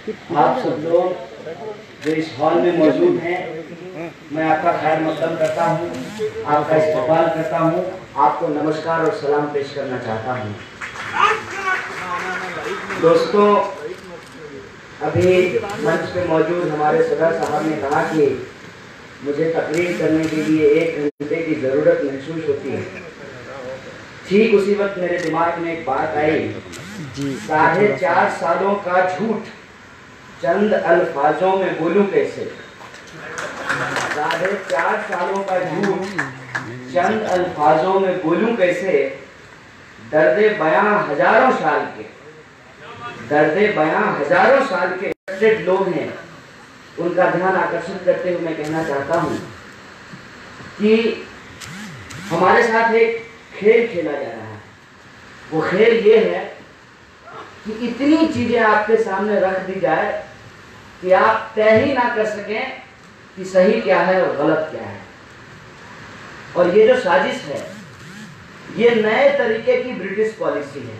आप सब लोग जो इस हॉल में मौजूद हैं, मैं आपका खैर मकदम करता हूँ, आपका इस्तकबाल करता हूँ, आपको नमस्कार और सलाम पेश करना चाहता हूँ। दोस्तों, अभी मंच पे मौजूद हमारे सदर साहब ने कहा कि मुझे तकरीर करने के लिए 1 घंटे की ज़रूरत महसूस होती है। ठीक उसी वक्त मेरे दिमाग में एक बात आई, 4.5 सालों का झूठ चंद अल्फाजों में बोलूं कैसे। 4.5 सालों का झूठ चंद अल्फाजों में बोलूं कैसे। दर्दे बयां हजारों साल के, दर्दे बयां हजारों साल के लोग हैं, उनका ध्यान आकर्षित करते हुए मैं कहना चाहता हूं कि हमारे साथ एक खेल खेला जा रहा है। वो खेल ये है कि इतनी चीजें आपके सामने रख दी जाए कि आप तय ही ना कर सकें कि सही क्या है और गलत क्या है। और ये जो साजिश है, ये नए तरीके की ब्रिटिश पॉलिसी है।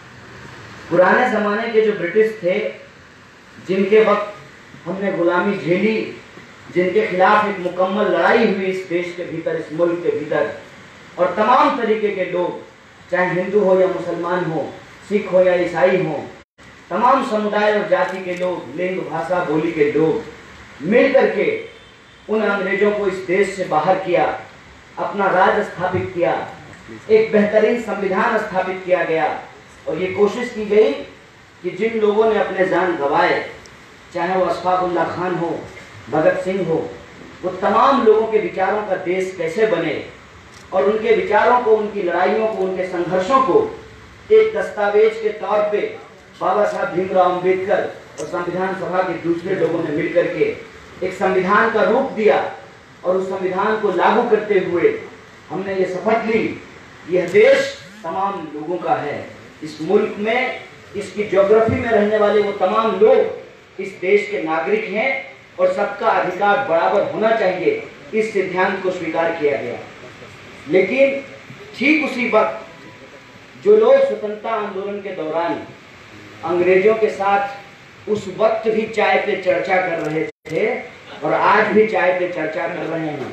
पुराने जमाने के जो ब्रिटिश थे, जिनके वक्त हमने गुलामी झेली, जिनके खिलाफ एक मुकम्मल लड़ाई हुई इस देश के भीतर, इस मुल्क के भीतर, और तमाम तरीके के लोग, चाहे हिंदू हो या मुसलमान हो, सिख हो या ईसाई हो, तमाम समुदाय और जाति के लोग, लिंग, भाषा, बोली के लोग मिल करके उन अंग्रेजों को इस देश से बाहर किया, अपना राज स्थापित किया, एक बेहतरीन संविधान स्थापित किया गया। और ये कोशिश की गई कि जिन लोगों ने अपने जान गंवाए, चाहे वो अशफाकुल्लाह खान हो, भगत सिंह हो, वो तमाम लोगों के विचारों का देश कैसे बने, और उनके विचारों को, उनकी लड़ाइयों को, उनके संघर्षों को एक दस्तावेज के तौर पे बाबा साहब भीमराव अम्बेडकर और संविधान सभा के दूसरे लोगों ने मिलकर के एक संविधान का रूप दिया। और उस संविधान को लागू करते हुए हमने ये शपथ ली, यह देश तमाम लोगों का है। इस मुल्क में, इसकी ज्योग्राफी में रहने वाले वो तमाम लोग इस देश के नागरिक हैं और सबका अधिकार बराबर होना चाहिए। इस सिद्धांत को स्वीकार किया गया। लेकिन ठीक उसी वक्त जो लोग स्वतंत्रता आंदोलन के दौरान अंग्रेजों के साथ उस वक्त भी चाय पे चर्चा कर रहे थे और आज भी चाय पे चर्चा कर रहे हैं,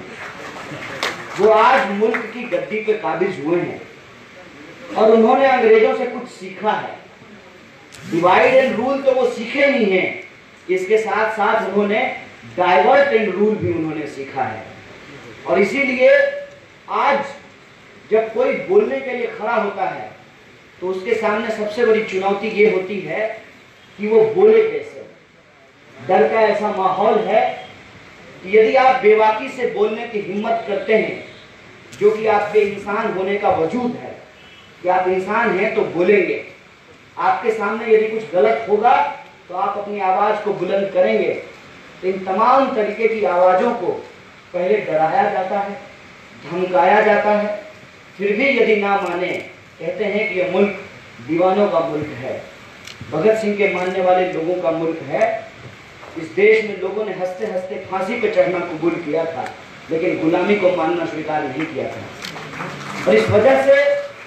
वो आज मुल्क की गद्दी पे काबिज हुए हैं और उन्होंने अंग्रेजों से कुछ सीखा है। डिवाइड एंड रूल तो वो सीखे नहीं हैं, इसके साथ साथ उन्होंने डाइवर्ट एंड रूल भी उन्होंने सीखा है। और इसीलिए आज जब कोई बोलने के लिए खड़ा होता है तो उसके सामने सबसे बड़ी चुनौती ये होती है कि वो बोले कैसे। डर का ऐसा माहौल है कि यदि आप बेबाकी से बोलने की हिम्मत करते हैं, जो कि आपके इंसान होने का वजूद है कि आप इंसान हैं, तो बोलेंगे। आपके सामने यदि कुछ गलत होगा तो आप अपनी आवाज को बुलंद करेंगे। इन तमाम तरीके की आवाजों को पहले डराया जाता है, धमकाया जाता है, फिर भी यदि ना माने, कहते हैं कि यह मुल्क दीवानों का मुल्क है, भगत सिंह के मानने वाले लोगों का मुल्क है। इस देश में लोगों ने हंसते हंसते फांसी पे चढ़ना कबूल किया था, लेकिन गुलामी को मानना स्वीकार नहीं किया था। और इस वजह से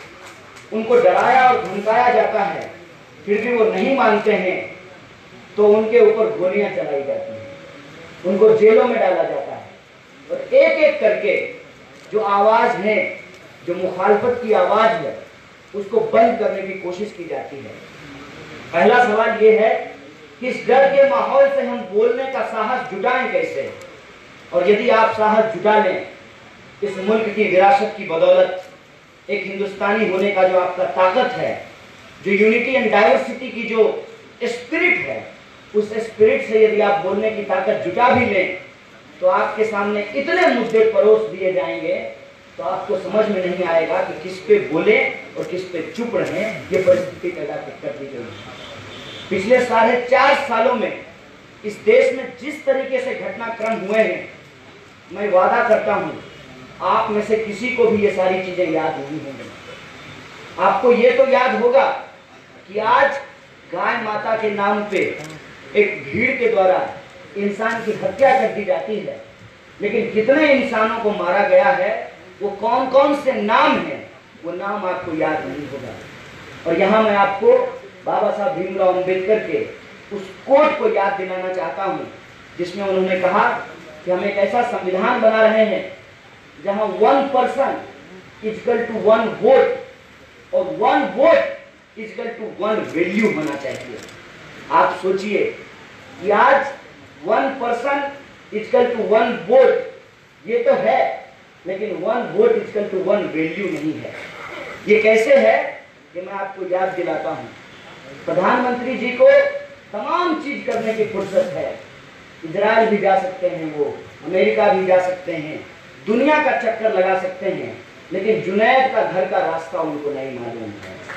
उनको डराया और धमकाया जाता है, फिर भी वो नहीं मानते हैं तो उनके ऊपर गोलियां चलाई जाती हैं, उनको जेलों में डाला जाता है। और एक एक करके जो आवाज है, जो मुखालफत की आवाज है, उसको बंद करने की कोशिश की जाती है। पहला सवाल ये है कि इस डर के माहौल से हम बोलने का साहस जुटाएं कैसे। और यदि आप साहस जुटा लें, इस मुल्क की विरासत की बदौलत, एक हिंदुस्तानी होने का जो आपका ताकत है, जो यूनिटी एंड डाइवर्सिटी की जो स्पिरिट है, उस स्पिरिट से यदि आप बोलने की ताकत जुटा भी लें तो आपके सामने इतने मुद्दे परोस दिए जाएंगे तो आपको समझ में नहीं आएगा कि किस पे बोले और किस पे चुप रहे। ये परिस्थिति पैदा कर दी गई है। पिछले 4.5 सालों में इस देश में जिस तरीके से घटनाक्रम हुए हैं, मैं वादा करता हूं आप में से किसी को भी ये सारी चीजें याद नहीं होंगी। आपको ये तो याद होगा कि आज गाय माता के नाम पे एक भीड़ के द्वारा इंसान की हत्या कर दी जाती है, लेकिन कितने इंसानों को मारा गया है, वो कौन कौन से नाम हैं, वो नाम आपको याद नहीं होगा। और यहाँ मैं आपको बाबा साहब भीमराव अम्बेडकर के उस कोट को याद दिलाना चाहता हूं जिसमें उन्होंने कहा कि हम एक ऐसा संविधान बना रहे हैं जहां 1 पर्सन इक्वल टू 1 वोट और 1 वोट इक्वल टू 1 वैल्यू होना चाहिए। आप सोचिए कि आज 1 पर्सन इक्वल टू 1 वोट ये तो है, लेकिन 1 वोट इक्वल टू 1 वैल्यू नहीं है। ये कैसे है कि मैं आपको याद दिलाता हूं। प्रधानमंत्री जी को तमाम चीज करने की फुर्सत है। इजराइल भी जा सकते हैं, वो अमेरिका भी जा सकते हैं, दुनिया का चक्कर लगा सकते हैं, लेकिन जुनैद का घर का रास्ता उनको नहीं मालूम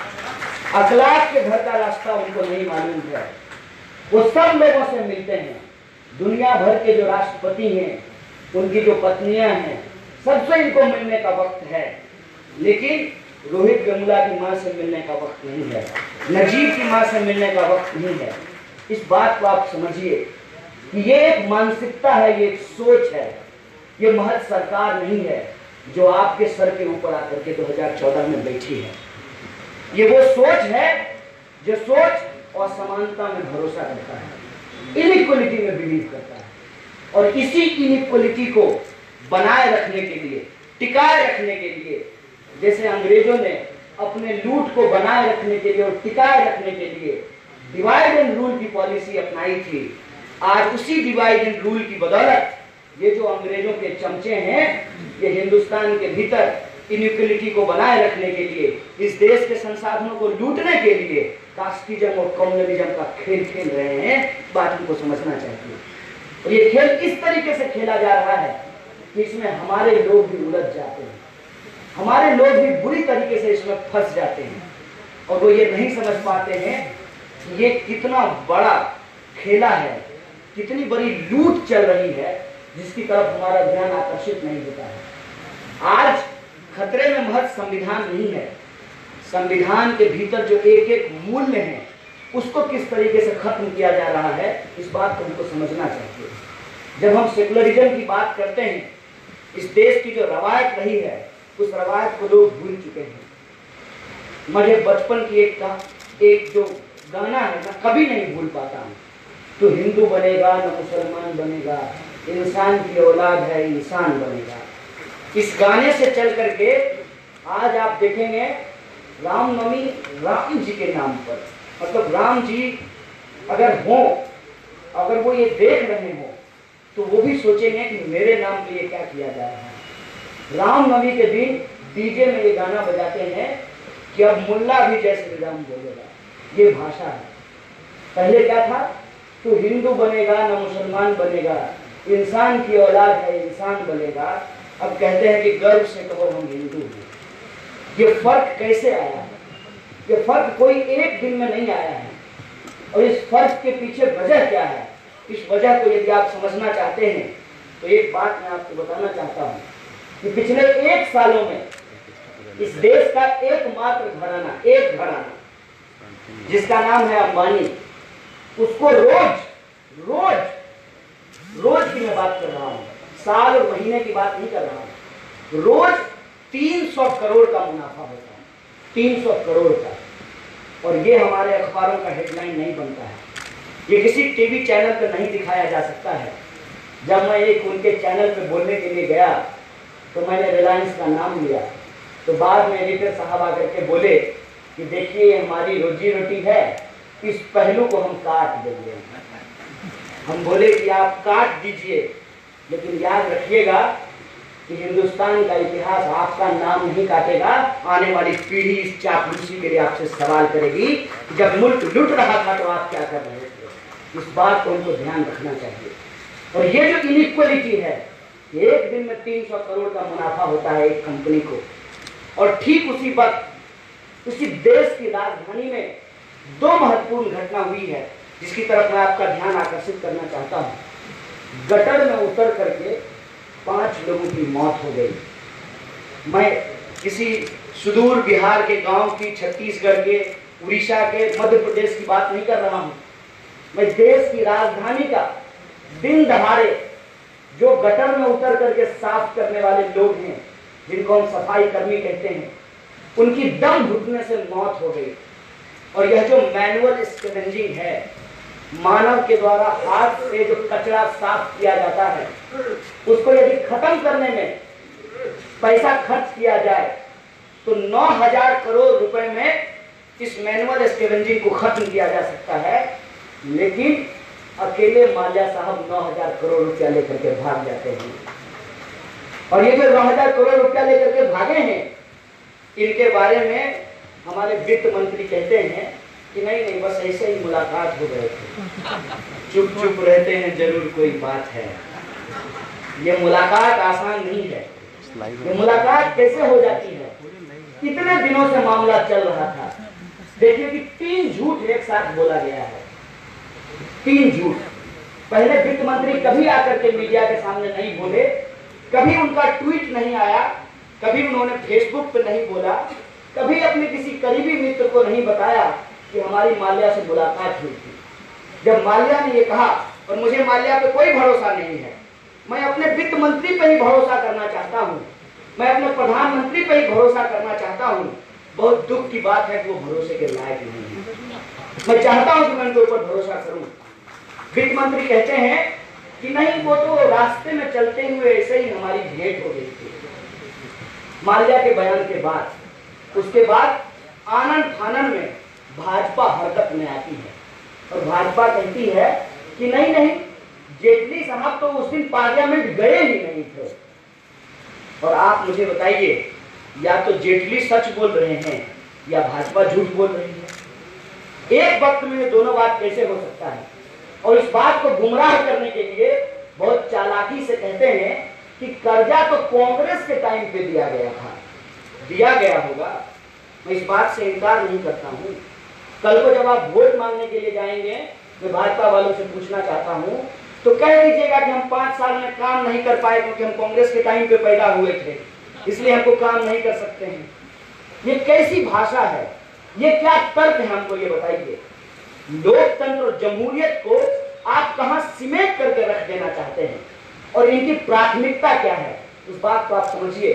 है। अखलाक के घर का रास्ता उनको नहीं मालूम है। वो सब लोगों से मिलते हैं, दुनिया भर के जो राष्ट्रपति हैं, उनकी जो पत्नियां हैं, सबसे इनको मिलने का वक्त है, लेकिन रोहित वेमुला की मां से मिलने का वक्त नहीं है, नजीब की मां से मिलने का वक्त नहीं है। इस बात को आप समझिए कि ये एक मानसिकता है, ये एक सोच है, ये महज सरकार नहीं है जो आपके सर के ऊपर आकर के 2014 में बैठी है। ये वो सोच है जो सोच और समानता में भरोसा करता है, इनइक्वालिटी में बिलीव करता है, और इसी इनइक्वालिटी को बनाए रखने के लिए, टिकाए रखने के लिए, जैसे अंग्रेजों ने अपने लूट को बनाए रखने के लिए और टिकाए रखने के लिए डिवाइड एंड रूल की पॉलिसी अपनाई थी, आज उसी डिवाइड एंड रूल की बदौलत ये जो अंग्रेजों के चमचे हैं, ये हिंदुस्तान के भीतर इनइक्वालिटी को बनाए रखने के लिए, इस देश के संसाधनों को लूटने के लिए कास्टिज्म और कम्युनलिज्म का खेल खेल रहे हैं। बात उनको समझना चाहिए। और ये खेल इस तरीके से खेला जा रहा है कि इसमें हमारे लोग भी उलझ जाते हैं, हमारे लोग भी बुरी तरीके से इसमें फंस जाते हैं, और वो ये नहीं समझ पाते हैं कि ये कितना बड़ा खेला है, कितनी बड़ी लूट चल रही है, जिसकी तरफ हमारा ध्यान आकर्षित नहीं होता है। आज खतरे में महज संविधान नहीं है, संविधान के भीतर जो एक एक मूल्य है उसको किस तरीके से खत्म किया जा रहा है, इस बात को हमको समझना चाहिए। जब हम सेकुलरिज्म की बात करते हैं, इस देश की जो रवायत रही है, उस रवायत को लोग भूल चुके हैं। मुझे बचपन की एक जो गाना है ना, कभी नहीं भूल पाता हूँ, तो हिंदू बनेगा न मुसलमान बनेगा, इंसान की औलाद है इंसान बनेगा। इस गाने से चल करके आज आप देखेंगे रामनवमी राम जी के नाम पर, मतलब राम जी अगर हो, अगर वो ये देख रहे हो, तो वो भी सोचेंगे कि मेरे नाम पे ये क्या किया जा रहा है। रामनवमी के दिन डीजे में ये गाना बजाते हैं कि अब मुल्ला भी जय श्री राम बोलेगा। ये भाषा है। पहले क्या था, तो हिंदू बनेगा न मुसलमान बनेगा, इंसान की औलाद है इंसान बनेगा। अब कहते हैं कि गर्व से कहो हम हिंदू हैं। ये फर्क कैसे आया है? ये फर्क कोई एक दिन में नहीं आया है, और इस फर्क के पीछे वजह क्या है, इस वजह को यदि आप समझना चाहते हैं तो एक बात मैं आपको बताना चाहता हूं कि पिछले 1 सालों में इस देश का एकमात्र घराना, एक घराना जिसका नाम है अंबानी, उसको रोज की मैं बात कर रहा हूं, साल और महीने की बात नहीं कर रहा हूं, रोज 300 करोड़ का मुनाफा होता है, 300 करोड़ का। और ये हमारे अखबारों का हेडलाइन नहीं बनता है, ये किसी टीवी चैनल पर नहीं दिखाया जा सकता है। जब मैं एक उनके चैनल पे बोलने के लिए गया तो मैंने रिलायंस का नाम लिया, तो बाद में एडिटर साहब आकर के बोले कि देखिए हमारी रोजी रोटी है, इस पहलू को हम काट देंगे। हम बोले कि आप काट दीजिए, लेकिन याद रखिएगा कि हिंदुस्तान का इतिहास आपका नाम नहीं काटेगा। आने वाली पीढ़ी इस चापलूसी के लिए आपसे सवाल करेगी, जब मुल्क लूट रहा था तो आप क्या कर रहे थे। इस बात को उनको ध्यान रखना चाहिए। और ये जो इनइक्वालिटी है, एक दिन में 300 करोड़ का मुनाफा होता है एक कंपनी को, और ठीक उसी वक्त उसी देश की राजधानी में 2 महत्वपूर्ण घटना हुई है जिसकी तरफ मैं आपका ध्यान आकर्षित करना चाहता हूं। गटर में उतर करके 5 लोगों की मौत हो गई। मैं किसी सुदूर बिहार के गांव की, छत्तीसगढ़ के, उड़ीसा के, मध्य प्रदेश की बात नहीं कर रहा हूं। मैं देश की राजधानी का दिन दहाड़े जो गटर में उतर करके साफ करने वाले लोग हैं, जिनको हम सफाई कर्मी कहते हैं, उनकी दम घुटने से मौत हो गई। और यह जो मैनुअल स्कैवेंजिंग है, मानव के द्वारा हाथ से जो कचरा साफ किया जाता है उसको यदि खत्म करने में पैसा खर्च किया जाए तो 9,000 करोड़ रुपए में इस मैनुअल स्कैवेंजिंग को खत्म किया जा सकता है। लेकिन अकेले माल्या साहब 9,000 करोड़ रुपया लेकर के भाग जाते हैं। और ये जो 9,000 करोड़ रुपया लेकर के भागे हैं, इनके बारे में हमारे वित्त मंत्री कहते हैं कि नहीं नहीं बस ऐसे ही मुलाकात हो गए थे, चुप चुप रहते हैं जरूर कोई बात है। ये मुलाकात आसान नहीं है। ये मुलाकात कैसे हो जाती है? कितने दिनों से मामला चल रहा था। देखिए कि 3 झूठ एक साथ बोला गया है। 3 झूठ। पहले वित्त मंत्री कभी आकर के मीडिया के सामने नहीं बोले, कभी उनका ट्वीट नहीं आया, कभी उन्होंने फेसबुक पे नहीं बोला, कभी अपने किसी करीबी मित्र को नहीं बताया कि हमारी माल्या से मुलाकात हुई थी। जब माल्या ने ये कहा, और मुझे माल्या पे कोई भरोसा नहीं है, मैं अपने वित्त मंत्री पे ही भरोसा करना चाहता हूँ, मैं अपने प्रधानमंत्री पे ही भरोसा करना चाहता हूँ। बहुत दुख की बात है कि वो भरोसे के लायक नहीं है। मैं चाहता हूँ कि मैं उनके ऊपर भरोसा करूँ। वित्त मंत्री कहते हैं कि नहीं, वो तो रास्ते में चलते हुए ऐसे ही हमारी भेंट हो गई थी। माल्या के बयान के बाद, उसके बाद आनंद फानन में भाजपा हरकत में आती है और भाजपा कहती है कि नहीं नहीं, जेटली साहब तो उस दिन पार्लियामेंट गए ही नहीं थे। और आप मुझे बताइए, या तो जेटली सच बोल रहे हैं या भाजपा झूठ बोल रही है। एक वक्त में ये दोनों बात कैसे हो सकता है? और इस बात को गुमराह करने के लिए बहुत चालाकी से कहते हैं कि कर्जा तो कांग्रेस के टाइम पे दिया गया था। दिया गया होगा, मैं इस बात से इनकार नहीं करता हूँ। कल को जब आप वोट मांगने के लिए जाएंगे, मैं भाजपा वालों से पूछना चाहता हूँ, तो कह दीजिएगा कि हम 5 साल में काम नहीं कर पाए क्योंकि हम कांग्रेस के टाइम पे पैदा हुए थे, इसलिए हमको काम नहीं कर सकते हैं। ये कैसी भाषा है? ये क्या तर्क है? हमको ये बताइए। लोकतंत्र और जमहूरियत को आप कहां सिमेट करके रख देना चाहते हैं और इनकी प्राथमिकता क्या है, उस बात को आप समझिए।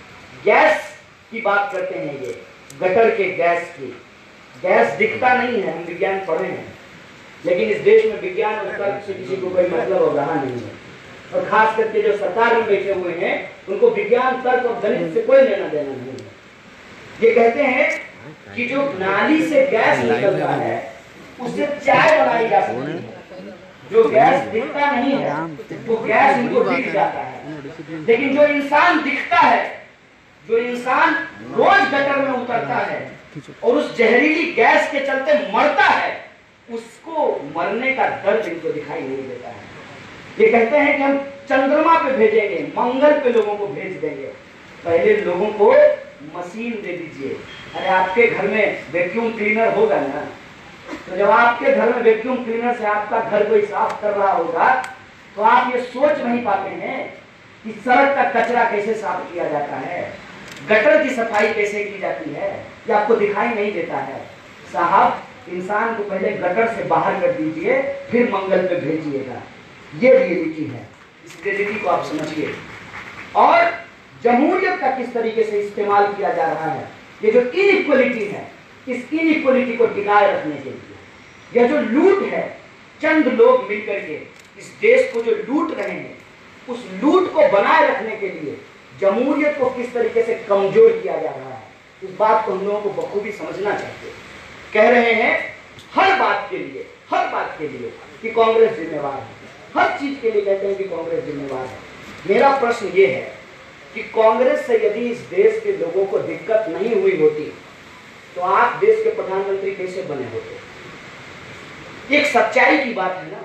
गैस की बात करते हैं, ये गटर के गैस की। गैस दिखता नहीं है, हम विज्ञान पढ़े हैं, लेकिन इस देश में विज्ञान और तर्क से किसी को कोई मतलब और रहा नहीं है। और खास करके जो सरकार में बैठे हुए हैं, उनको विज्ञान, तर्क और गणित से कोई लेना देना नहीं है। ये कहते हैं कि जो नाली से गैस निकलता है उससे चाय बनाई जा सकती है। जो गैस दिखता नहीं है वो गैस इनको दिख जाता है। लेकिन जो इंसान दिखता है, जो इंसान रोज गटर में उतरता है और उस जहरीली गैस के चलते मरता है, उसको मरने का दर्द इनको दिखाई नहीं देता है। ये कहते हैं कि हम चंद्रमा पे भेजेंगे, मंगल पे लोगों को भेज देंगे, पहले लोगों को मशीन दे दीजिए। अरे आपके घर में वैक्यूम क्लीनर होगा ना, तो जब आपके घर में वैक्यूम क्लीनर से आपका घर कोई साफ कर रहा होगा, तो आप ये सोच नहीं पाते हैं कि सड़क का कचरा कैसे साफ किया जाता है, गटर की सफाई कैसे की जाती है, ये आपको दिखाई नहीं देता है। साहब, इंसान को पहले गटर से बाहर कर दीजिए, फिर मंगल पे भेजिएगा। ये रियलिटी है, इस रियलिटी को आप समझिए। और जमहूरियत का किस तरीके से इस्तेमाल किया जा रहा है, ये जो इनइक्वालिटी है, इस इनइक्वालिटी को टिकाए रखने के लिए, यह जो लूट है, चंद लोग मिलकर के इस देश को जो लूट रहे हैं, उस लूट को बनाए रखने के लिए जमहूरियत को किस तरीके से कमजोर किया जा रहा है, इस बात को हम लोगों को बखूबी समझना चाहिए। कह रहे हैं हर बात के लिए कि कांग्रेस जिम्मेवार है, हर चीज के लिए कहते हैं कि कांग्रेस जिम्मेवार है। मेरा प्रश्न ये है कि कांग्रेस से यदि इस देश के लोगों को दिक्कत नहीं हुई होती तो आप देश के प्रधानमंत्री कैसे बने होते? एक सच्चाई की बात है ना।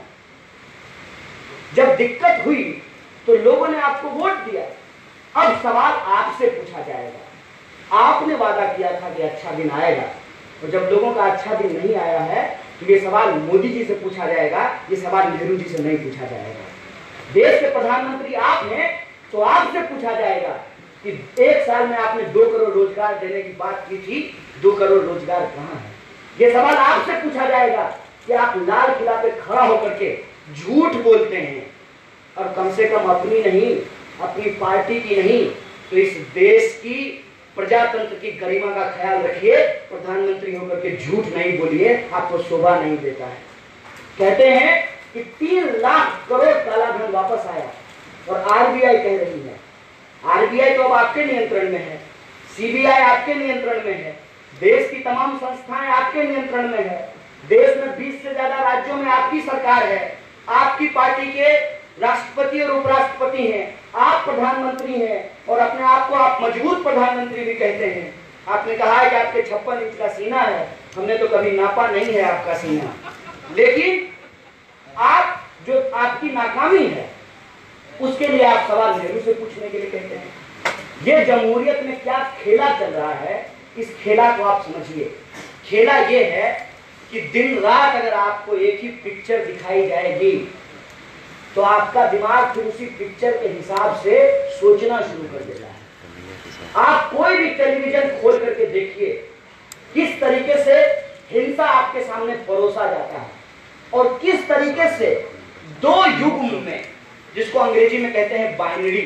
जब दिक्कत हुई तो लोगों ने आपको वोट दिया। अब सवाल आपसे पूछा जाएगा। आपने वादा किया था कि अच्छा दिन आएगा, और जब लोगों का अच्छा दिन नहीं आया है तो ये सवाल मोदी जी से पूछा जाएगा, ये सवाल नेहरू जी से नहीं पूछा जाएगा। देश के प्रधानमंत्री आप हैं तो आपसे पूछा जाएगा कि 1 साल में आपने 2 करोड़ रोजगार देने की बात की थी, 2 करोड़ रोजगार कहाँ है? ये सवाल आपसे पूछा जाएगा कि आप लाल किला पे खड़ा होकर के झूठ बोलते हैं, और कम से कम अपनी नहीं, अपनी पार्टी की नहीं, तो इस देश की प्रजातंत्र की गरिमा का ख्याल रखिए। प्रधानमंत्री होकर के झूठ नहीं बोलिए, आपको शोभा नहीं देता है। कहते हैं कि 3 लाख करोड़ काला धन वापस आया। और आरबीआई कह रही है, आरबीआई तो अब आपके नियंत्रण में है, सीबीआई आपके नियंत्रण में है, देश की तमाम संस्थाएं आपके नियंत्रण में है, देश में 20 से ज्यादा राज्यों में आपकी सरकार है, आपकी पार्टी के राष्ट्रपति और उपराष्ट्रपति हैं, आप प्रधानमंत्री हैं और अपने आप को आप मजबूत प्रधानमंत्री भी कहते हैं। आपने कहा है कि आपके 56 इंच का सीना है, हमने तो कभी नापा नहीं है आपका सीना, लेकिन आप जो आपकी नाकामी है उसके लिए आप सवाल नेहरू से पूछने के लिए कहते हैं। ये जमहूरियत में क्या खेला चल रहा है, इस खेला को आप समझिए। खेला ये है कि दिन रात अगर आपको एक ही पिक्चर दिखाई जाएगी तो आपका दिमाग फिर उसी पिक्चर के हिसाब से सोचना शुरू कर देता है। आप कोई भी टेलीविजन खोल करके देखिए किस तरीके से हिंसा आपके सामने परोसा जाता है और किस तरीके से 2 युग में, जिसको अंग्रेजी में कहते हैं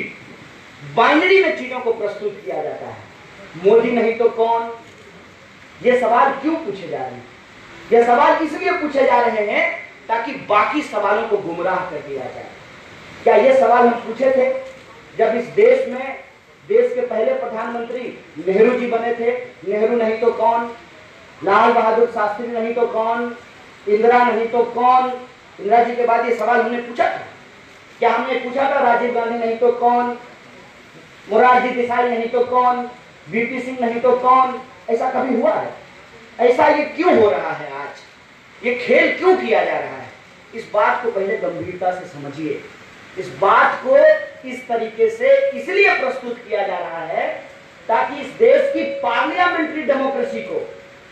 बाइनरी में चीजों को प्रस्तुत किया जाता है। मोदी नहीं तो कौन, ये सवाल क्यों पूछे जा रहे हैं? ये सवाल इसलिए पूछे जा रहे हैं ताकि बाकी सवालों को गुमराह कर दिया जाए। क्या ये सवाल हम पूछे थे जब इस देश में देश के पहले प्रधानमंत्री नेहरू जी बने थे? नेहरू नहीं तो कौन, लाल बहादुर शास्त्री नहीं तो कौन, इंदिरा नहीं तो कौन? इंदिरा जी के बाद ये सवाल हमने पूछा था? क्या हमने पूछा था राजीव गांधी नहीं तो कौन, मोरारजी देसाई नहीं तो कौन, वीपी सिंह नहीं तो कौन? ऐसा कभी हुआ है? ऐसा ये क्यों हो रहा है? आज ये खेल क्यों किया जा रहा है? इस बात को पहले गंभीरता से समझिए। इस बात को इस तरीके से इसलिए प्रस्तुत किया जा रहा है ताकि इस देश की पार्लियामेंट्री डेमोक्रेसी को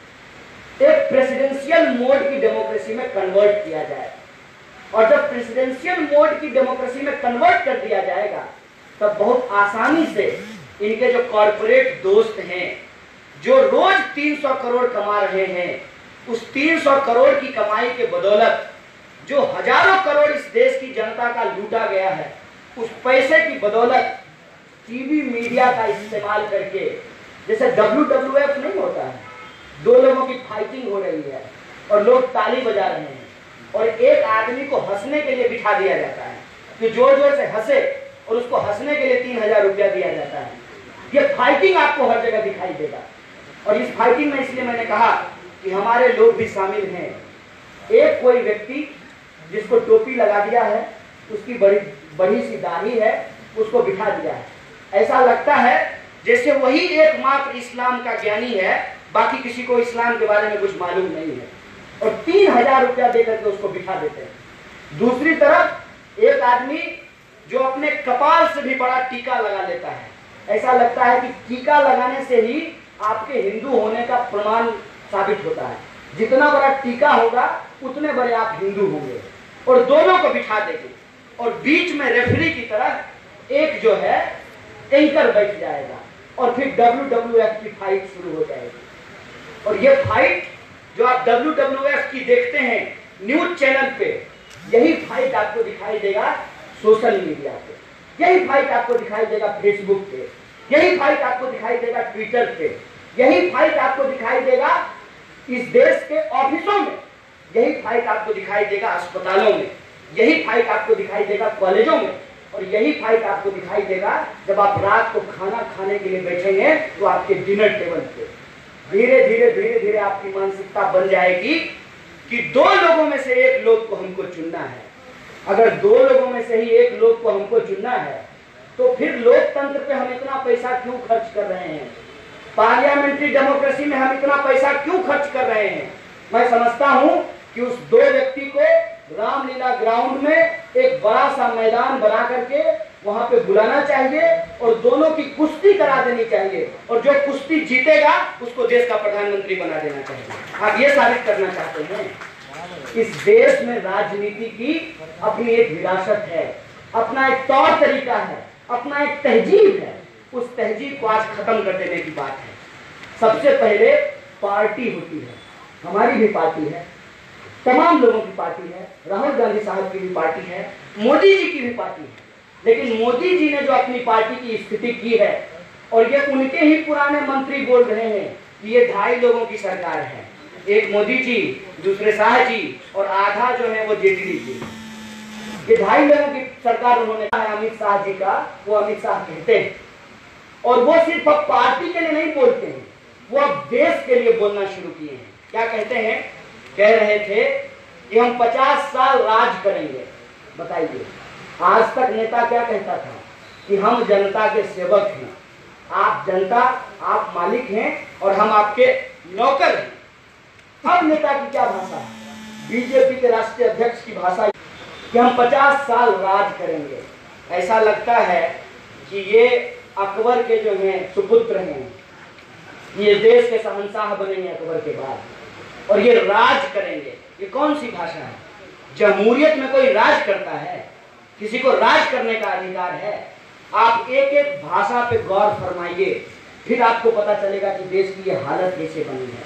एक प्रेसिडेंशियल मोड की डेमोक्रेसी में कन्वर्ट किया जाए। और जब प्रेसिडेंशियल मोड की डेमोक्रेसी में कन्वर्ट कर दिया जाएगा तब बहुत आसानी से इनके जो कॉर्पोरेट दोस्त हैं जो रोज 300 करोड़ कमा रहे हैं, उस 300 करोड़ की कमाई के बदौलत जो हजारों करोड़ इस देश की जनता का लूटा गया है, उस पैसे की बदौलत टीवी मीडिया का इस्तेमाल करके, जैसे WWF नहीं होता है, 2 लोगों की फाइटिंग हो रही है और लोग ताली बजा रहे हैं और एक आदमी को हंसने के लिए बिठा दिया जाता है कि जोर जोर से हंसे और उसको हंसने के लिए 3000 रुपया दिया जाता है। ये फाइटिंग आपको हर जगह दिखाई देगा। और इस फाइटिंग में इसलिए मैंने कहा कि हमारे लोग भी शामिल हैं। एक कोई व्यक्ति जिसको टोपी लगा दिया है, उसकी बड़ी सी दाढ़ी है, उसको बिठा दिया है। ऐसा लगता है जैसे वही एकमात्र इस्लाम का ज्ञानी है, बाकी किसी को इस्लाम के बारे में कुछ मालूम नहीं है, और 3000 रुपया देकर के उसको बिठा देते हैं। दूसरी तरफ एक आदमी जो अपने कपाल से भी बड़ा टीका लगा लेता है। ऐसा लगता है कि टीका लगाने से ही आपके हिंदू होने का प्रमाण साबित होता है। जितना बड़ा टीका होगा उतने बड़े आप हिंदू होंगे। और दोनों को बिठा देंगे और बीच में रेफरी की तरह एक जो है एंकर बैठ जाएगा और फिर WWF की फाइट शुरू हो जाएगी। और ये फाइट जो आप WWF की देखते हैं न्यूज चैनल पे, यही फाइट आपको दिखाई देगा सोशल मीडिया पे, यही फाइट आपको दिखाई देगा फेसबुक पे, यही फाइट आपको दिखाई देगा ट्विटर पे, यही फाइट आपको दिखाई देगा इस देश के ऑफिसों में, यही फाइट आपको दिखाई देगा अस्पतालों में, यही फाइट आपको दिखाई देगा कॉलेजों में, और यही फाइट आपको दिखाई देगा जब आप रात को खाना खाने के लिए बैठेंगे तो आपके डिनर टेबल पे। धीरे धीरे आपकी मानसिकता बन जाएगी कि 2 लोगों में से एक लोग को हमको चुनना है। अगर 2 लोगों में से ही एक लोग को हमको चुनना है तो फिर लोकतंत्र पे हम इतना पैसा क्यों खर्च कर रहे हैं? पार्लियामेंट्री डेमोक्रेसी में हम इतना पैसा क्यों खर्च कर रहे हैं? मैं समझता हूं कि उस 2 व्यक्ति को रामलीला ग्राउंड में एक बड़ा सा मैदान बना करके वहां पे बुलाना चाहिए और दोनों की कुश्ती करा देनी चाहिए, और जो कुश्ती जीतेगा उसको देश का प्रधानमंत्री बना देना चाहिए। आप ये साबित करना चाहते हैं? इस देश में राजनीति की अपनी एक विरासत है, अपना एक तौर तरीका है, अपना एक तहजीब है। उस तहजीब को आज खत्म कर देने की बात है। सबसे पहले पार्टी होती है, हमारी भी पार्टी है, तमाम लोगों की पार्टी है, राहुल गांधी साहब की भी पार्टी है, मोदी जी की भी पार्टी है। लेकिन मोदी जी ने जो अपनी पार्टी की स्थिति की है, और ये उनके ही पुराने मंत्री बोल रहे हैं कि ये 2.5 लोगों की सरकार है, एक मोदी जी, दूसरे शाह जी और आधा जो है वो जेटली जी। ये 2.5 लोगों की सरकार उन्होंने अमित शाह जी का, वो अमित शाह कहते हैं। और वो सिर्फ अब पार्टी के लिए नहीं बोलते हैं, वो अब देश के लिए बोलना शुरू किए हैं। क्या कहते हैं? कह रहे थे कि हम 50 साल राज करेंगे। बताइए, आज तक नेता क्या कहता था कि हम जनता के सेवक हैं, आप जनता, आप मालिक हैं और हम आपके नौकर हैं। अब नेता की क्या भाषा है? बीजेपी के राष्ट्रीय अध्यक्ष की भाषा कि हम 50 साल राज करेंगे। ऐसा लगता है कि ये अकबर के जो हैं सुपुत्र हैं, ये देश के शहंशाह बनेंगे अकबर के बाद और ये राज करेंगे। ये कौन सी भाषा है? जमहूरियत में कोई राज करता है? किसी को राज करने का अधिकार है? आप एक एक भाषा पे गौर फरमाइए, फिर आपको पता चलेगा कि देश की ये हालत कैसे बनी है।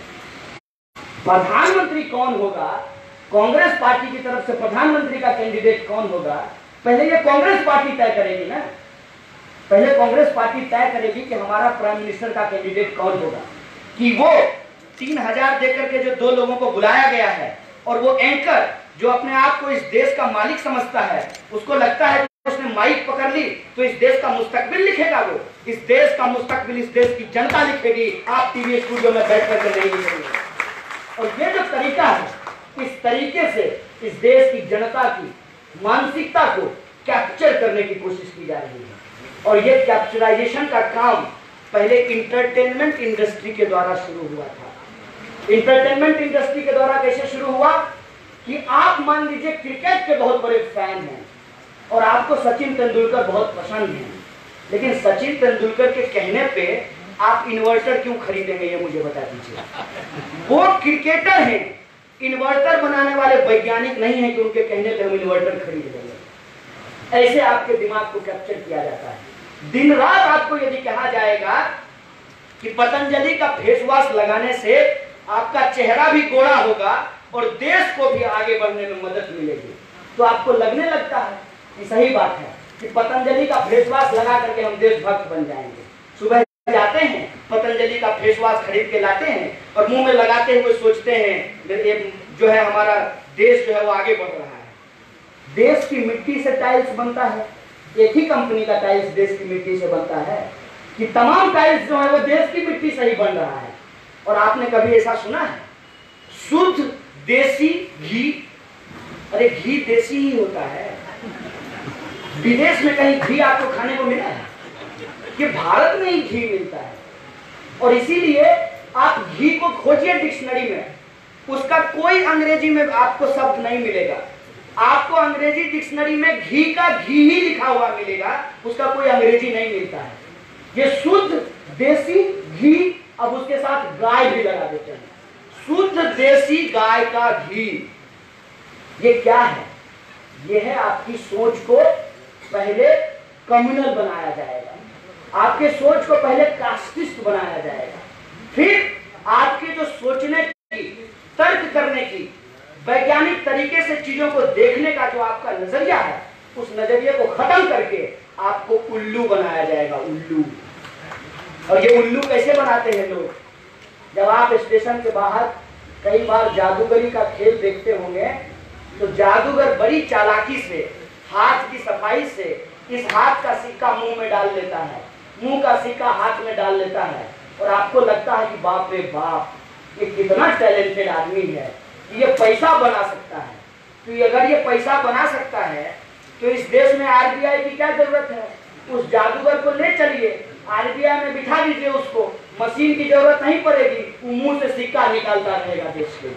प्रधानमंत्री कौन होगा? कांग्रेस पार्टी की तरफ से प्रधानमंत्री का कैंडिडेट कौन होगा? पहले ये कांग्रेस पार्टी तय करेगी ना। पहले कांग्रेस पार्टी तय करेगी कि हमारा प्राइम मिनिस्टर का कैंडिडेट कौन होगा। कि वो 3000 देकर के जो 2 लोगों को बुलाया गया है और वो एंकर जो अपने आप को इस देश का मालिक समझता है, उसको लगता है उसने माइक पकड़ ली तो इस देश का मुस्तकबिल लिखेगा। वो इस देश का मुस्तकबिल इस देश की जनता लिखेगी, आप टीवी स्टूडियो में बैठ करके नहीं लिखेंगे। और ये जो तरीका है, इस तरीके से इस देश की जनता की मानसिकता को कैप्चर करने की कोशिश की जा रही है। और ये कैप्चराइजेशन का काम पहले इंटरटेनमेंट इंडस्ट्री के द्वारा शुरू हुआ था। इंटरटेनमेंट इंडस्ट्री के द्वारा कैसे शुरू हुआ कि आप मान लीजिए क्रिकेट के बहुत बड़े फैन हैं और आपको सचिन तेंदुलकर बहुत पसंद है, लेकिन सचिन तेंदुलकर के कहने पे आप इन्वर्टर क्यों खरीदेंगे, ये मुझे बता दीजिए। वो क्रिकेटर हैं, इन्वर्टर बनाने वाले वैज्ञानिक नहीं है कि उनके कहने पे हम इन्वर्टर खरीद लेंगे। ऐसे आपके दिमाग को कैप्चर किया जाता है। दिन रात आपको यदि कहा जाएगा कि पतंजलि का फेस वॉश लगाने से आपका चेहरा भी गोरा होगा और देश को भी आगे बढ़ने में मदद मिलेगी, तो आपको लगने लगता है कि सही बात है कि पतंजलि का फेस वॉश लगा करके हम देशभक्त बन जाएंगे। सुबह जाते हैं, पतंजलि का फेस वॉश खरीद के लाते हैं और मुंह में लगाते हुए सोचते हैं जो है हमारा देश जो है वो आगे बढ़ रहा है। देश की मिट्टी से टाइल्स बनता है, एक ही कंपनी का टाइल्स देश की मिट्टी से बनता है कि तमाम टाइल्स जो है वो देश की मिट्टी से ही बन रहा है। और आपने कभी ऐसा सुना है शुद्ध देसी घी? अरे घी देसी ही होता है। विदेश में कहीं घी आपको खाने को मिला है? कि भारत में ही घी मिलता है। और इसीलिए आप घी को खोजिए डिक्शनरी में, उसका कोई अंग्रेजी में आपको शब्द नहीं मिलेगा। आपको अंग्रेजी डिक्शनरी में घी का घी ही लिखा हुआ मिलेगा, उसका कोई अंग्रेजी नहीं मिलता है। ये शुद्ध देसी घी, अब उसके साथ गाय भी लगा देते हैं, शुद्ध देसी गाय का घी। ये क्या है? ये है आपकी सोच को पहले कम्युनल बनाया जाएगा, आपके सोच को पहले कास्टिस्ट बनाया जाएगा, फिर आपके जो सोचने की, तर्क करने की, वैज्ञानिक तरीके से चीजों को देखने का जो आपका नजरिया है, उस नजरिए को खत्म करके आपको उल्लू बनाया जाएगा। उल्लू। और ये उल्लू कैसे बनाते हैं लोग? जब आप स्टेशन के बाहर कई बार जादूगरी का खेल देखते होंगे, तो जादूगर बड़ी चालाकी से, हाथ की सफाई से इस हाथ का सिक्का मुंह में डाल लेता है, मुंह का सिक्का हाथ में डाल लेता है, और आपको लगता है कि बाप रे बाप, ये कितना टैलेंटेड आदमी है, ये पैसा बना सकता है। तो अगर ये पैसा बना सकता है तो इस देश में आरबीआई की क्या जरूरत है? उस जादूगर को ले चलिए, आरबीआई में बिठा दीजिए उसको, मशीन की जरूरत नहीं पड़ेगी, वो मुंह से सिक्का निकालता रहेगा देश के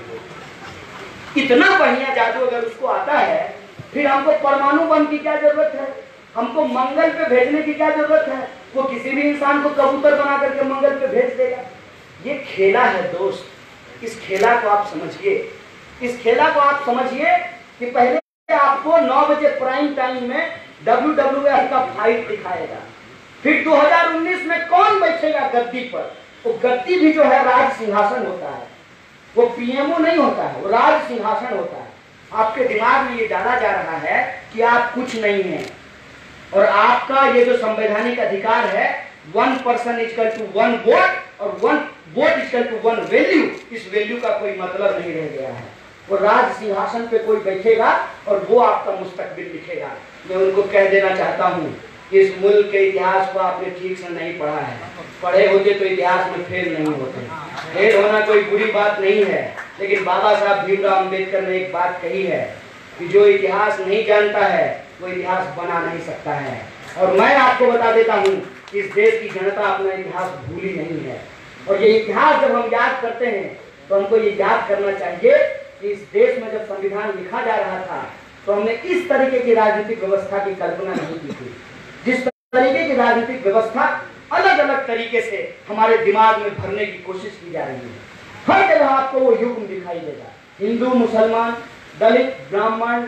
लिए। इतना बढ़िया जादू अगर उसको आता है, फिर हमको परमाणु बम की क्या जरूरत है? हमको मंगल पे भेजने की क्या जरूरत है? वो किसी भी इंसान को कबूतर बना करके मंगल पे भेज देगा। ये खेला है दोस्त, इस खेला को आप समझिए। इस खेला को आप समझिए कि पहले आपको 9 बजे प्राइम टाइम में WWF का फाइट दिखाएगा, फिर 2019 में कौन बैठेगा गद्दी पर? वो गद्दी भी जो है राज सिंहासन होता है, वो पीएमओ नहीं होता है, वो राज सिंहासन होता है। आपके दिमाग में ये डाला जा रहा है कि आप कुछ नहीं हैं, और आपका ये जो संवैधानिक अधिकार है 1 पर्सन इक्वल टू 1 वोट और 1 वोट इक्वल टू 1 वैल्यू, इस वैल्यू का कोई मतलब नहीं रह गया है। वो राज सिंहासन पे कोई बैठेगा और वो आपका मुस्तकबिल लिखेगा। मैं उनको कह देना चाहता हूँ, इस मुल्क के इतिहास को आपने ठीक से नहीं पढ़ा है। पढ़े होते तो इतिहास में फेल नहीं होते। फेल होना कोई बुरी बात नहीं है, लेकिन बाबा साहब भीमराव अम्बेडकर ने एक बात कही है कि जो इतिहास नहीं जानता है वो इतिहास बना नहीं सकता है। और मैं आपको बता देता हूँ कि इस देश की जनता अपना इतिहास भूली नहीं है। और ये इतिहास जब हम याद करते हैं तो हमको ये याद करना चाहिए कि इस देश में जब संविधान लिखा जा रहा था तो हमने इस तरीके की राजनीतिक व्यवस्था की कल्पना नहीं की थी। जिस तरीके की राजनीतिक व्यवस्था अलग अलग तरीके से हमारे दिमाग में भरने की कोशिश की जा रही है। हर जगह आपको वो युग दिखाई देगा, हिंदू, मुसलमान, दलित, ब्राह्मण,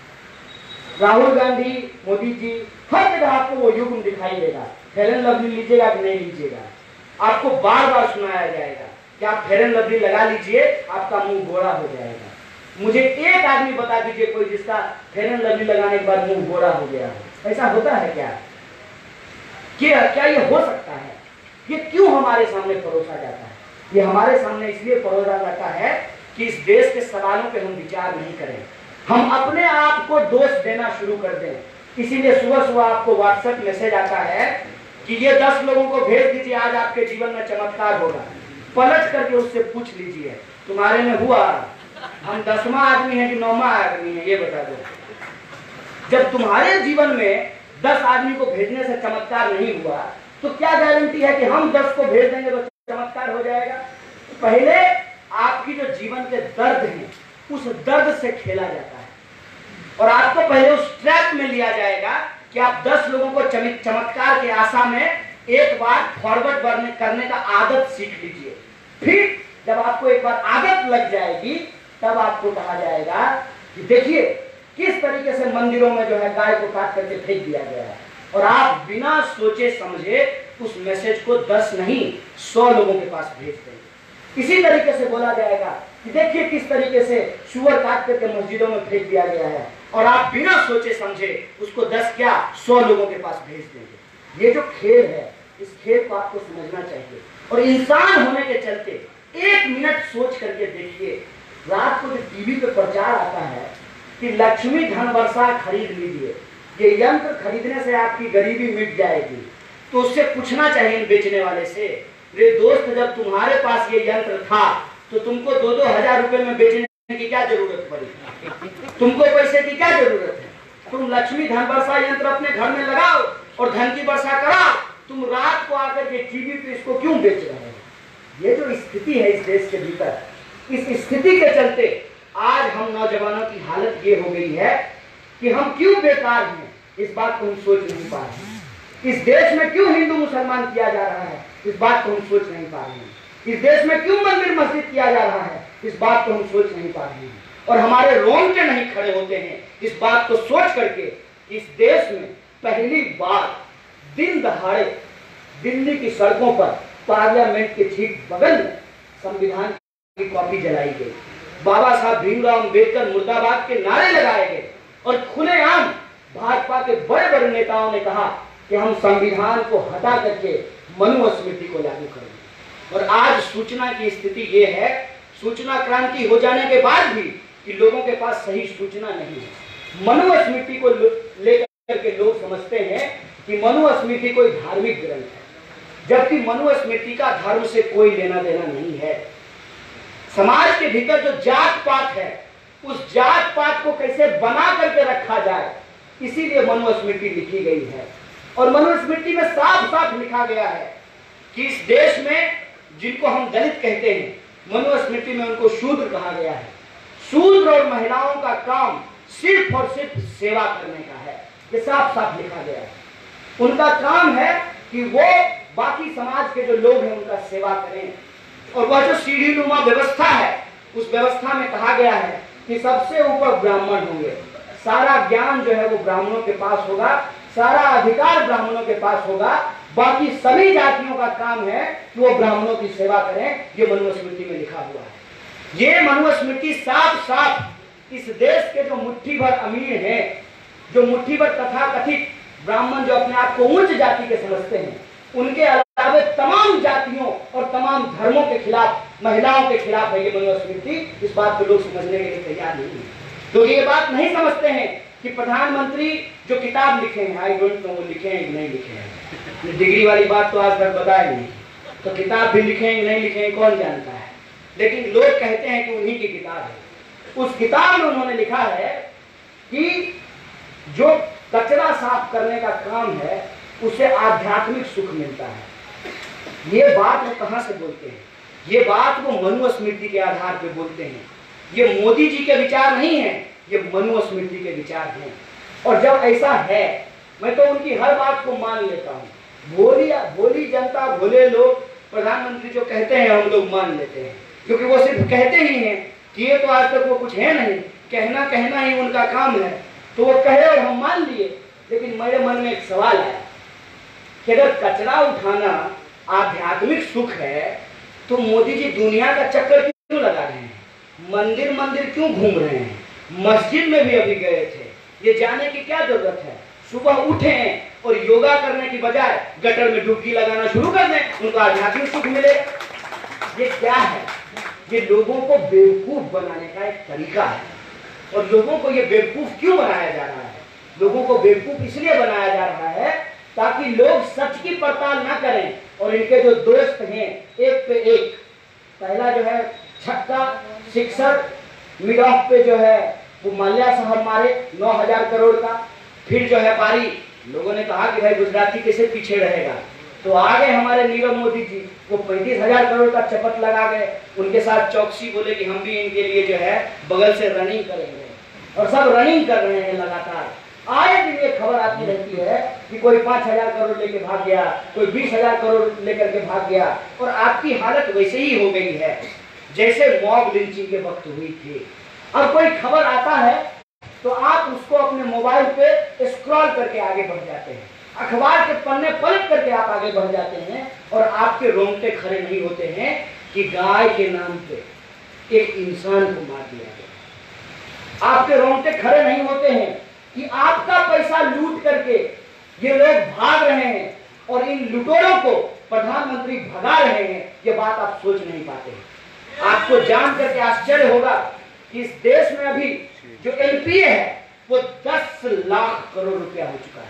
राहुल गांधी, मोदी जी, हर जगह आपको वो युग दिखाई देगा। फेयर एंड लवली लीजिएगा कि नहीं लीजिएगा, आपको बार बार सुनाया जाएगा कि आप फेयर एंड लवली लगा लीजिए, आपका मुंह गोरा हो जाएगा। मुझे एक आदमी बता दीजिए कोई जिसका फेयर एंड लवली लगाने के बाद मुंह गोरा हो गया हो। ऐसा होता है क्या? क्या ये हो सकता है? ये क्यों हमारे सामने परोसा जाता है? ये हमारे सामने इसलिए परोसा जाता है कि इस देश के सवालों पे हम विचार नहीं करें, हम अपने आप को दोष देना शुरू कर दें। इसीलिए सुबह सुबह आपको व्हाट्सएप मैसेज आता है कि ये 10 लोगों को भेज दीजिए, आज आपके जीवन में चमत्कार होगा। पलट करके उससे पूछ लीजिए तुम्हारे में हुआ? हम 10वां आदमी है कि 9वां आदमी है, ये बता दो। जब तुम्हारे जीवन में 10 आदमी को भेजने से चमत्कार नहीं हुआ तो क्या गारंटी है कि हम 10 को भेज देंगे तो चमत्कार हो जाएगा? पहले आपकी जो जीवन के दर्द हैं उस दर्द से खेला जाता है और आपको पहले उस ट्रैप में लिया जाएगा कि आप 10 लोगों को चमत्कार के आशा में एक बार फॉरवर्ड करने का आदत सीख लीजिए। फिर जब आपको एक बार आदत लग जाएगी तब आपको कहा जाएगा कि देखिए किस तरीके से मंदिरों में जो है गाय को काट करके फेंक दिया गया है, और आप बिना सोचे समझे उस मैसेज को 10 नहीं 100 लोगों के पास भेज देंगे। इसी तरीके से बोला जाएगा कि देखिए किस तरीके से सुअर काट करके मस्जिदों में फेंक दिया गया है, और आप बिना सोचे समझे उसको 10 क्या 100 लोगों के पास भेज देंगे। ये जो खेल है, इस खेल को आपको समझना चाहिए। और इंसान होने के चलते 1 मिनट सोच करके देखिए, रात को जो टीवी पे प्रचार आता है कि लक्ष्मी धन वर्षा खरीद लीजिए, ये यंत्र खरीदने से आपकी गरीबी मिट जाएगी, तो उससे पूछना चाहिए बेचने वाले से, रे दोस्त जब तुम्हारे पास ये यंत्र था तो तुमको 2-2 हजार रुपए में बेचने की क्या जरूरत पड़ी? तुमको पैसे की क्या जरूरत है? तुम लक्ष्मी धन वर्षा यंत्र अपने घर में लगाओ और धन की वर्षा कराओ। तुम रात को आकर के टीवी पे इसको क्यों बेच रहे हो? ये जो स्थिति है इस देश के भीतर, इस स्थिति के चलते आज हम नौजवानों की हालत ये हो गई है कि हम क्यों बेकार हैं, इस बात को हम सोच नहीं पा रहे हैं। इस देश में क्यों हिंदू मुसलमान किया जा रहा है, इस बात को हम सोच नहीं पा रहे हैं। इस देश में क्यों मंदिर मस्जिद किया जा रहा है, इस बात को हम सोच नहीं पा रहे हैं। और हमारे रोंगटे नहीं खड़े होते हैं इस बात को सोच करके इस देश में पहली बार दिन दहाड़े दिल्ली की सड़कों पर पार्लियामेंट के ठीक बगल में संविधान की कॉपी जलाई गई, बाबा साहब भीमराव अम्बेडकर मुर्दाबाद के नारे लगाए गए, और खुलेआम भाजपा के बड़े बड़े नेताओं ने कहा कि हम संविधान को हटा करके मनुस्मृति को लागू करेंगे। और आज सूचना की स्थिति ये है, सूचना क्रांति हो जाने के बाद भी कि लोगों के पास सही सूचना नहीं है। मनुस्मृति को लेकर के लोग समझते हैं कि मनुस्मृति कोई धार्मिक ग्रंथ है, जबकि मनुस्मृति का धर्म से कोई लेना देना नहीं है। समाज के भीतर जो जात पात है, उस जात पात को कैसे बना करके रखा जाए, इसीलिए मनुस्मृति लिखी गई है। और मनुस्मृति में साफ साफ लिखा गया है कि इस देश में जिनको हम दलित कहते हैं, मनुस्मृति में उनको शूद्र कहा गया है। शूद्र और महिलाओं का काम सिर्फ और सिर्फ सेवा करने का है, ये साफ साफ लिखा गया है। उनका काम है कि वो बाकी समाज के जो लोग हैं उनका सेवा करें। और वह जो सीढ़ी नुमा व्यवस्था है, उस व्यवस्था में कहा गया है कि सबसे ऊपर ब्राह्मण होंगे, सारा ज्ञान जो है वो ब्राह्मणों के पास होगा, सारा अधिकार ब्राह्मणों के पास होगा, बाकी सभी जातियों का काम है कि वो ब्राह्मणों की सेवा करें। ये मनुस्मृति में लिखा हुआ है। ये मनुस्मृति साफ साफ इस देश के जो मुट्ठी भर अमीर हैं, जो मुट्ठी भर तथाकथित ब्राह्मण जो अपने आप को उच्च जाति के समझते हैं, उनके अलावा तमाम जातियों और तमाम धर्मों के खिलाफ, महिलाओं के खिलाफ है ये मनुस्मृति। इस बात को लोग समझने के लिए तैयार नहीं है। तो ये बात नहीं समझते हैं कि प्रधानमंत्री जो किताब लिखे हैं, आई डोंट नो वो लिखे हैं कि नहीं लिखे हैं, डिग्री वाली बात तो आज तक बताया नहीं, तो किताब भी लिखे हैं कि नहीं लिखे हैं कौन जानता है, लेकिन लोग कहते हैं कि उन्हीं की किताब है। उस किताब में उन्होंने लिखा है कि जो कचरा साफ करने का काम है उससे आध्यात्मिक सुख मिलता है। ये बात वो कहां से बोलते हैं? ये बात वो मनुस्मृति के आधार पर बोलते हैं। ये मोदी जी के विचार नहीं है, ये मनुस्मृति के विचार हैं। और जब ऐसा है, मैं तो उनकी हर बात को मान लेता हूँ। भोली जनता, भोले लोग प्रधानमंत्री जो कहते हैं हम लोग मान लेते हैं, क्योंकि वो सिर्फ कहते ही हैं कि ये तो आज तक वो कुछ है नहीं, कहना ही उनका काम है, तो वो कहे और हम मान लिए। लेकिन मेरे मन में एक सवाल आया कि अगर कचरा उठाना आध्यात्मिक सुख है तो मोदी जी दुनिया का चक्कर क्यों लगा रहे हैं? मंदिर मंदिर क्यों घूम रहे हैं? मस्जिद में भी अभी गए थे, ये जाने की क्या जरूरत है? सुबह उठे और योगा करने की बजाय गटर में डुबकी लगाना शुरू कर दें, उनको आध्यात्मिक सुख मिलेगा। ये क्या है? ये लोगों को बेवकूफ बनाने का एक तरीका है। और लोगों को ये बेवकूफ क्यों बनाया जा रहा है? लोगों को बेवकूफ इसलिए बनाया जा रहा है ताकि लोग सच की पड़ताल ना करें। और इनके जो दोस्त हैं एक पे एक, पहला जो है छक्का सिक्सर मिड ऑफ पे जो है वो माल्या साहब मारे 9,000 करोड़ का। फिर जो है बारी, लोगों ने कहा कि भाई गुजराती कैसे पीछे रहेगा, तो आ गए हमारे नीरव मोदी जी, वो 35,000 करोड़ का चपट लगा गए। उनके साथ चौकसी बोले कि हम भी इनके लिए जो है बगल से रनिंग करेंगे, और सब रनिंग कर रहे हैं लगातार। आए दिन ये खबर आती रहती है कि कोई 5,000 करोड़ लेके भाग गया, कोई 20,000 करोड़ लेकर के भाग गया। और आपकी हालत वैसे ही हो गई है जैसे मॉब लिंचिंग के वक्त हुई थी। अब कोई खबर आता है तो आप उसको अपने मोबाइल पे स्क्रॉल करके आगे बढ़ जाते हैं, अखबार के पन्ने पलट करके आप आगे बढ़ जाते हैं, और आपके रोंगटे खड़े नहीं होते हैं कि गाय के नाम पे एक इंसान को मार दिया गया। आपके रोंगटे खड़े नहीं होते हैं कि आपका पैसा लूट करके ये लोग भाग रहे हैं और इन लुटेरों को प्रधानमंत्री भगा रहे हैं। ये बात आप सोच नहीं पाते हैं। आपको जान करके आश्चर्य होगा कि इस देश में अभी जो एनपीए है वो 10 लाख करोड़ रुपया हो चुका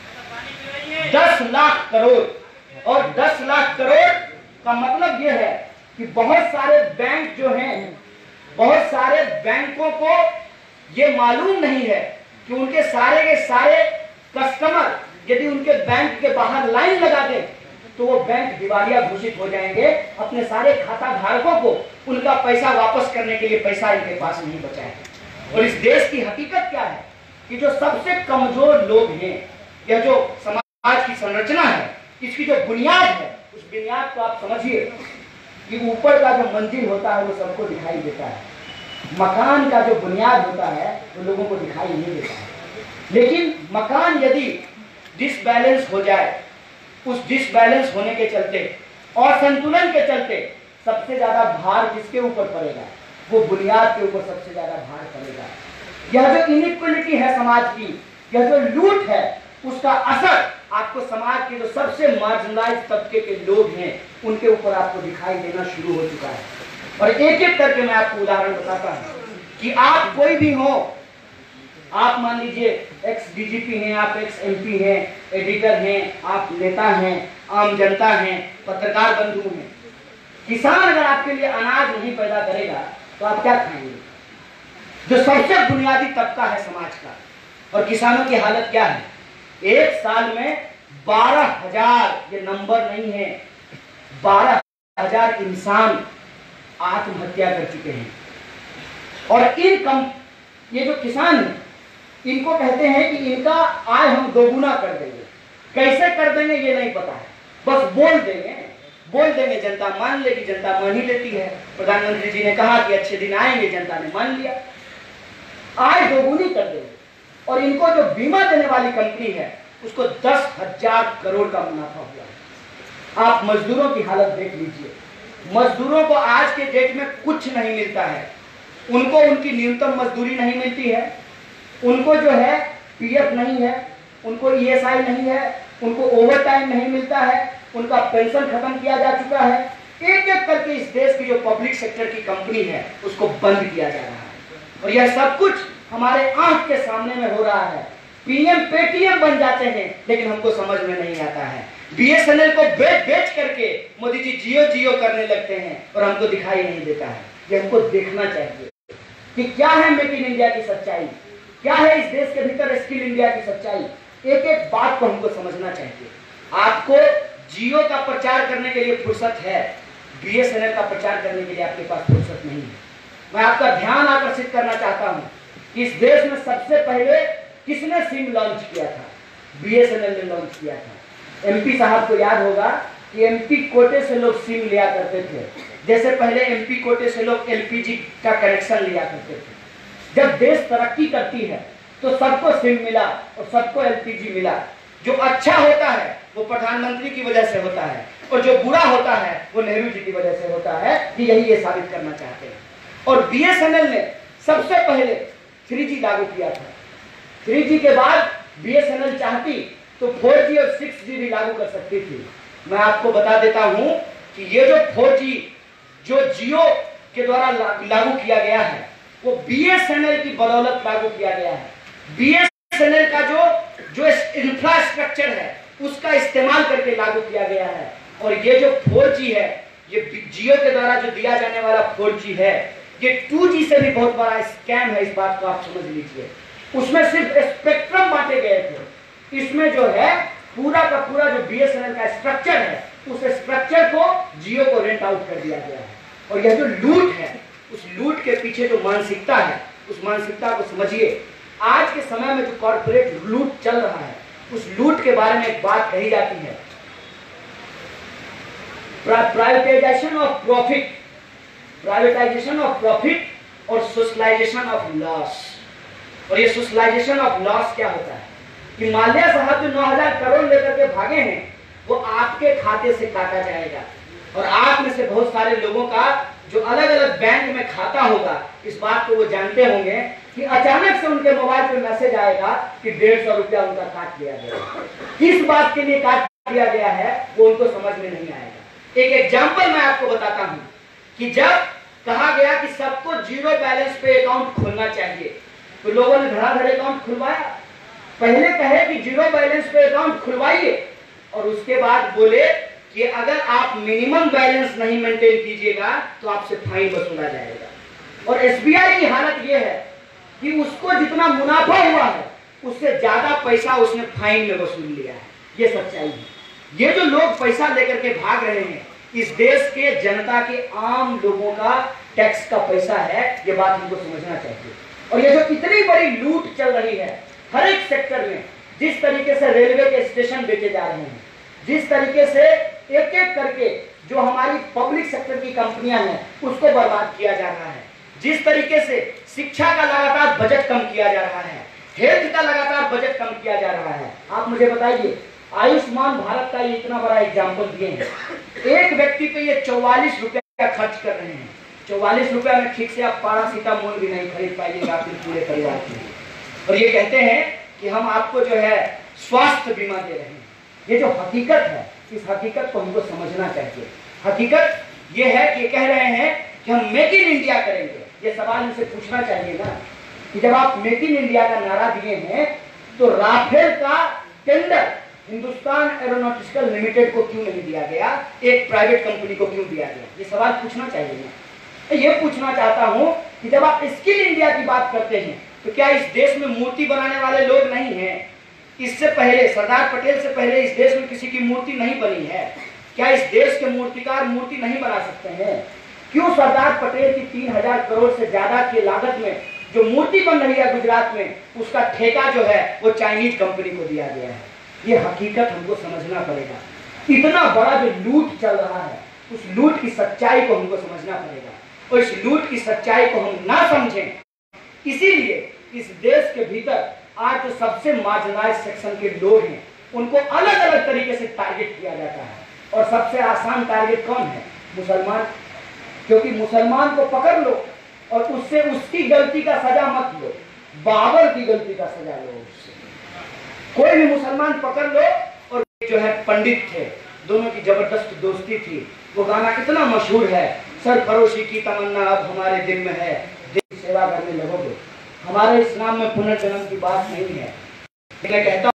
है। 10 लाख करोड़। और 10 लाख करोड़ का मतलब यह है कि बहुत सारे बैंक जो हैं, बहुत सारे बैंकों को ये मालूम नहीं है कि उनके सारे के सारे कस्टमर यदि उनके बैंक के बाहर लाइन लगा दें तो वो बैंक दिवालिया घोषित हो जाएंगे। अपने सारे खाता धारकों को उनका पैसा वापस करने के लिए पैसा इनके पास नहीं बचा है। और इस देश की हकीकत क्या है कि जो सबसे कमजोर लोग हैं, या जो समाज की संरचना है, इसकी जो बुनियाद है, उस बुनियाद को आप समझिए कि ऊपर का जो मंजिल होता है वो सबको दिखाई देता है, मकान का जो बुनियाद होता है वो लोगों को दिखाई नहीं देता है। लेकिन मकान यदि डिसबैलेंस हो जाए, उस डिसबैलेंस होने के चलते और संतुलन के चलते सबसे ज्यादा भार किसके ऊपर पड़ेगा? वो बुनियाद के ऊपर सबसे ज्यादा भार पड़ेगा। यह जो इनइक्वालिटी है समाज की, यह जो लूट है, उसका असर आपको समाज के जो सबसे मार्जिनलाइज तबके के लोग हैं उनके ऊपर आपको दिखाई देना शुरू हो चुका है। और एक एक करके मैं आपको उदाहरण बताता हूं कि आप कोई भी हो, आप मान लीजिए एक्स डीजीपी हैं, आप एक्स एमपी हैं, एडिटर हैं, आप नेता हैं, आम जनता हैं, पत्रकार बंधु हैं। किसान अगर आपके लिए अनाज नहीं पैदा करेगा तो आप क्या खाएंगे? जो सबसे बुनियादी तबका है समाज का, और किसानों की हालत क्या है? एक साल में 12,000, ये नंबर नहीं है, 12,000 इंसान आत्महत्या कर चुके हैं। और ये जो किसान है, इनको कहते हैं कि इनका आय हम दोगुना कर देंगे। कैसे कर देंगे ये नहीं पता है, बस बोल देंगे, जनता मान लेगी। जनता मान ही लेती है। प्रधानमंत्री जी ने कहा कि अच्छे दिन आएंगे, जनता ने मान लिया, आय दोगुनी कर देंगे। और इनको जो बीमा देने वाली कंपनी है उसको 10,000 करोड़ का मुनाफा हुआ। आप मजदूरों की हालत देख लीजिए। मजदूरों को आज के डेट में कुछ नहीं मिलता है। उनको उनकी न्यूनतम मजदूरी नहीं मिलती है, उनको जो है पीएफ नहीं है, उनको ईएसआई नहीं है, उनको ओवर टाइम नहीं मिलता है, उनका पेंशन खत्म किया जा चुका है। एक एक करके इस देश की जो पब्लिक सेक्टर की कंपनी है उसको बंद किया जा रहा है और यह सब कुछ हमारे आंख के सामने में हो रहा है। पीएम पेटीएम बन जाते हैं लेकिन हमको समझ में नहीं आता है। बीएसएनएल को बेच करके मोदी जी जियो जियो करने लगते हैं और हमको दिखाई नहीं देता है। ये हमको देखना चाहिए कि क्या है मेक इन इंडिया की सच्चाई, क्या है इस देश के भीतर स्किल इंडिया की सच्चाई। एक एक बात को हमको समझना चाहिए। आपको जियो का प्रचार करने के लिए फुर्सत है, बीएसएनएल का प्रचार करने के लिए आपके पास फुर्सत नहीं है। मैं आपका ध्यान आकर्षित करना चाहता हूं कि इस देश में सबसे पहले किसने सिम लॉन्च किया था? बीएसएनएल ने लॉन्च किया था। एमपी साहब को याद होगा कि एमपी कोटे से लोग सिम लिया करते थे। जैसे पहले एमपी कोटे से लोग एलपीजी का कनेक्शन लिया करते थे। जब देश तरक्की करती है तो सबको सिम मिला और सबको एलपीजी मिला। जो अच्छा होता है वो प्रधानमंत्री की वजह से होता है और जो बुरा होता है वो नेहरू जी की वजह से होता है। कि यही ये साबित करना चाहते हैं। और बीएसएनएल ने सबसे पहले 3G लागू किया था। 3G के बाद बीएसएनएल चाहती तो 4G और 6G भी लागू कर सकती थी। मैं आपको बता देता हूं कि ये जो 4G जो जियो के द्वारा लागू किया गया है वो बीएसएनएल की बदौलत लागू किया गया है। बीएसएनएल का जो इंफ्रास्ट्रक्चर है उसका इस्तेमाल करके लागू किया गया है। और ये जो 4G है, ये जियो के द्वारा जो दिया जाने वाला 4G है, ये 2G से भी बहुत बड़ा स्कैम है। इस बात को आप समझ लीजिए। उसमें सिर्फ स्पेक्ट्रम बांटे गए थे। इसमें जो है पूरा का पूरा जो बीएसएनएल का स्ट्रक्चर है उस स्ट्रक्चर को जियो को रेंट आउट कर दिया गया है। और यह जो लूट है उस लूट के पीछे जो मानसिकता है उस मानसिकता को समझिए। आज के समय में जो कॉर्पोरेट लूट चल रहा है उस लूट के बारे में एक बात कही जाती है, privatisation of profit, privatisation of profit और सोशलाइजेशन ऑफ लॉस। और ये सोशलाइजेशन ऑफ लॉस क्या होता है कि माल्या साहब जो 9,000 करोड़ लेकर के भागे हैं वो आपके खाते से काटा जाएगा। और आप में से बहुत सारे लोगों का जो अलग अलग बैंक में खाता होगा इस बात को वो जानते होंगे कि अचानक से उनके मोबाइल पे मैसेज आएगा कि 150 रुपया उनका काट लिया गया। किस बात के लिए काट दिया गया है वो उनको समझ में नहीं आएगा। एक एग्जाम्पल मैं आपको बताता हूं कि जब कहा गया कि सबको जीरो बैलेंस पे अकाउंट खोलना चाहिए तो लोगों ने धड़ाधड़ अकाउंट खुलवाया। पहले कहे कि जीरो बैलेंस पे अकाउंट खुलवाइए और उसके बाद बोले कि अगर आप मिनिमम बैलेंस नहीं मेंटेन कीजिएगा तो आपसे फाइन वसूला जाएगा। और एसबीआई की हालत यह है कि उसको जितना मुनाफा हुआ है उससे ज्यादा पैसा उसने फाइन में वसूल लिया है। ये सच्चाई है। ये जो लोग पैसा लेकर के भाग रहे हैं इस देश के जनता के आम लोगों का टैक्स का पैसा है। ये बात हमको समझना चाहिए। और ये जो इतनी बड़ी लूट चल रही है हर एक सेक्टर में, जिस तरीके से रेलवे के स्टेशन बेचे जा रहे हैं, जिस तरीके से एक एक करके जो हमारी पब्लिक सेक्टर की कंपनियां हैं उसको बर्बाद किया जा रहा है, जिस तरीके से शिक्षा का लगातार बजट कम किया जा रहा है, हेल्थ का लगातार बजट कम किया जा रहा है। आप मुझे बताइए, आयुष्मान भारत का ये इतना बड़ा एग्जाम्पल दिए हैं। एक व्यक्ति पे ये 44 रुपया खर्च कर रहे हैं। 44 रुपया में ठीक से आप पैरासीटामोल भी नहीं खरीद पाइएगा अपने पूरे परिवार के लिए। और ये कहते हैं कि हम आपको जो है स्वास्थ्य बीमा दे रहे हैं। ये जो हकीकत है इस हकीकत को हमको समझना चाहिए। हकीकत ये है कि कह रहे हैं कि हम मेक इन इंडिया करेंगे। ये सवाल इनसे पूछना चाहिए ना कि जब आप मेक इन इंडिया का नारा दिए हैं तो राफेल का टेंडर हिंदुस्तान एरोनॉटिकल लिमिटेड को क्यों नहीं दिया गया, एक प्राइवेट कंपनी को क्यों दिया गया? ये सवाल पूछना चाहिए ना। ये पूछना चाहता हूं कि जब आप स्किल इंडिया की बात करते हैं तो क्या इस देश में मूर्ति बनाने वाले लोग नहीं हैं? इससे पहले सरदार पटेल से पहले इस देश में किसी की मूर्ति नहीं बनी है? क्या इस देश के मूर्तिकार मूर्ति नहीं बना सकते हैं? क्यों सरदार पटेल की 3,000 करोड़ से ज्यादा की लागत में जो मूर्ति बन रही है गुजरात में उसका ठेका जो है वो चाइनीज कंपनी को दिया गया है? ये हकीकत हमको समझना पड़ेगा। इतना बड़ा जो लूट चल रहा है उस लूट की सच्चाई को हमको समझना पड़ेगा। और इस लूट की सच्चाई को हम ना समझें, इसीलिए इस देश के भीतर आज जो सबसे मार्जिनाइज्ड सेक्शन के लोग हैं उनको अलग अलग तरीके से टारगेट किया जाता है। और सबसे आसान टारगेट कौन है? मुसलमान। क्योंकि मुसलमान को पकड़ लो और उससे उसकी गलती का सजा मत लो, बाबर की गलती का सजा लो। उससे कोई भी मुसलमान पकड़ लो और जो है पंडित थे दोनों की जबरदस्त दोस्ती थी। वो गाना इतना मशहूर है, सरफरोशी की तमन्ना अब हमारे दिल में है, देश की सेवा करने लगोगे। हमारे इस्लाम में पुनर्जन्म की बात नहीं है। मैं कहता